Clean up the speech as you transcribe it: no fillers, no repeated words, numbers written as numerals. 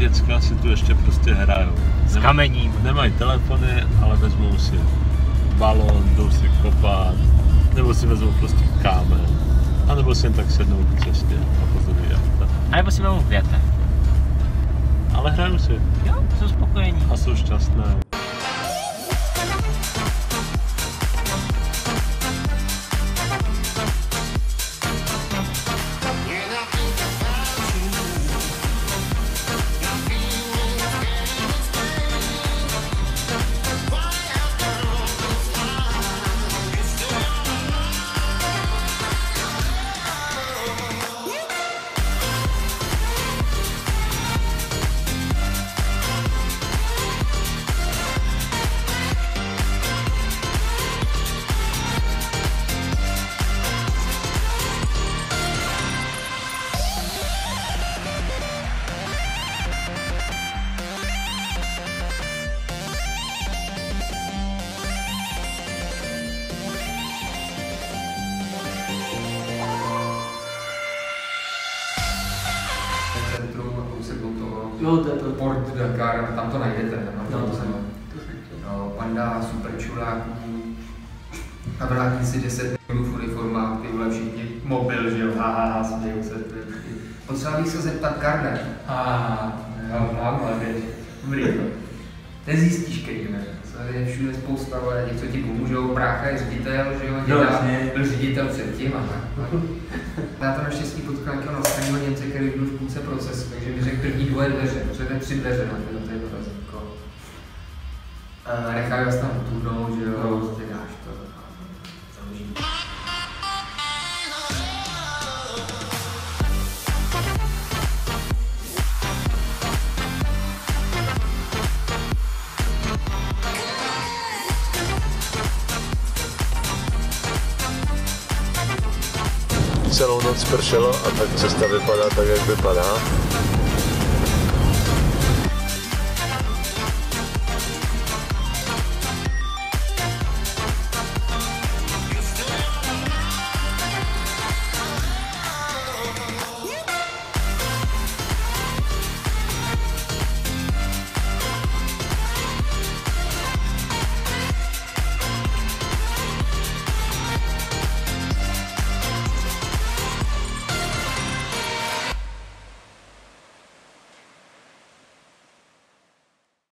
děcka si tu ještě prostě hrajou. S kamením. Nemají telefony, ale vezmou si balón, jdou si kopat, nebo si vezmou prostě kámen, anebo si jen tak sednou k cestě a pozorují auta. A nebo si vezmou větev. Ale hrajou si. Jo, jsou spokojení. A jsou šťastné. Jo, to je to. Port Dakar, tam to najdete. No, to jsem. Panda, super čuráků. A vrátí si 10 milionů v uniformách, ty vole všichni mobil, že jo, haha, smějou se. Potřeba bych se zeptat Karne. Jo, ale běž. Dobrý. Nezjistíš, Kejme. Je všude spousta těch, co ti pomůžou, brácha je ředitel, že jo, děda byl ředitel předtím a tak. Já to naštěstí potkal nějakého nastaveného Němce, který byl v půlce procesu, takže mi řekl první 2 dveře, protože 3 dveře na to razítko. Nechali vás tam tuhnout, že jo, prostě dáš to. Založí. Celou noc pršelo a tak cesta vypadá tak, jak vypadá.